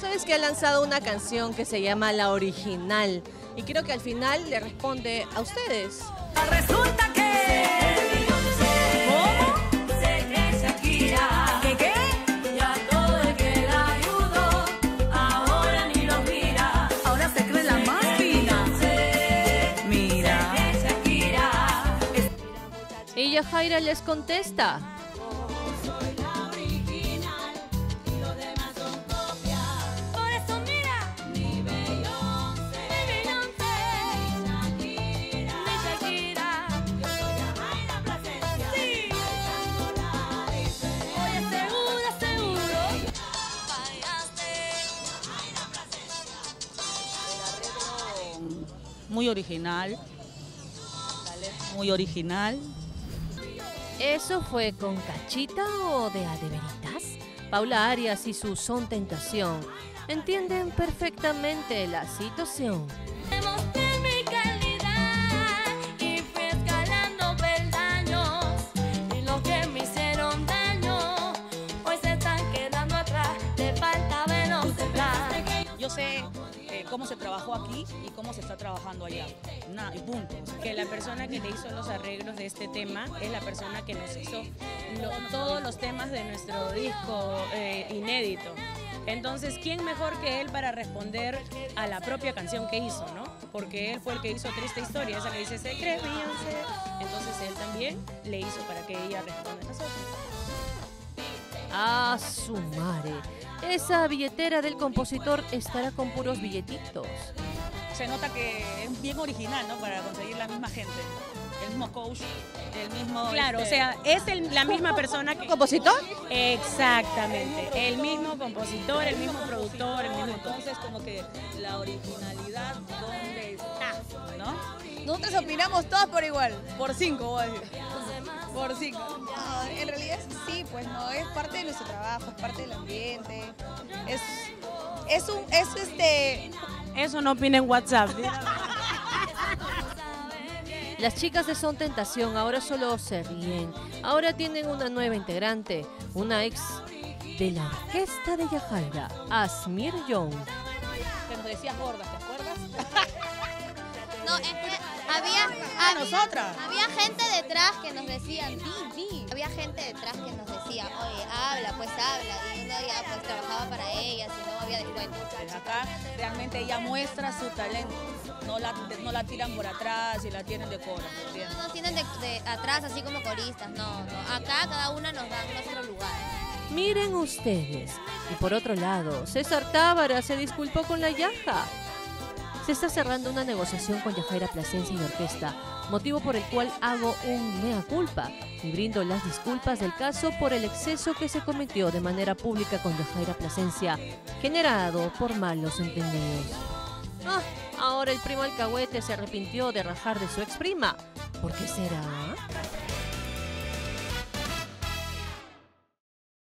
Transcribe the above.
sabes que ha lanzado una canción que se llama La Original y creo que al final le responde a ustedes. Resulta que... ¿Cómo? Se cree Shakira. ¿Qué? Ya todo el que la ayudó, ahora ni los mira. Ahora se cree la más fina. Mira. Se cree Shakira. Y Yajaira les contesta. Muy original, muy original. ¿Eso fue con cachita o de a de veritas? Paula Arias y su Son Tentación entienden perfectamente la situación. Demostré mi calidad y fui escalando peldaños, y los que me hicieron daño hoy se están quedando atrás, le falta velocidad. Yo sé cómo se trabajó aquí y cómo se está trabajando allá. Nada, y punto. Que la persona que le hizo los arreglos de este tema es la persona que nos hizo todos los temas de nuestro disco inédito. Entonces, ¿quién mejor que él para responder a la propia canción que hizo, ¿no? Porque él fue el que hizo Triste Historia, esa que dice se cree Beyoncé. Entonces él también le hizo para que ella responda a nosotros. ¡Ah, su madre! Esa billetera del compositor estará con puros billetitos. Se nota que es bien original, ¿no? Para conseguir la misma gente, el mismo coach, el mismo... Claro, o sea, es la misma persona que... ¿Compositor? Exactamente, el mismo compositor, el mismo productor, el mismo todo. Entonces, como que la originalidad, ¿dónde está? ¿No? Nosotros opinamos todas por igual, por 5 voy a decir. Por 5. No, en realidad sí, pues no, es parte de nuestro trabajo, es parte del ambiente. Eso no opina en WhatsApp. Las chicas de Son Tentación ahora solo se ríen. Ahora tienen una nueva integrante, una ex de la orquesta de Yajaira, Asmir Young. Que nos decías gordas, ¿te acuerdas? No, es que había gente detrás que nos decía, di. Había gente detrás que nos decía, oye, habla. Y uno ya pues trabajaba para ella, si no había descuento. Acá realmente ella muestra su talento, no la tiran por atrás y la tienen de coro. No nos tienen de atrás así como coristas, no. Acá cada una nos da nuestro lugar. Miren ustedes. Y por otro lado, César Tábara se disculpó con la Yaja. Se está cerrando una negociación con Yajaira Plasencia y orquesta, motivo por el cual hago un mea culpa y brindo las disculpas del caso por el exceso que se cometió de manera pública con Yajaira Plasencia, generado por malos entendidos. Ahora el primo alcahuete se arrepintió de rajar de su exprima. ¿Por qué será?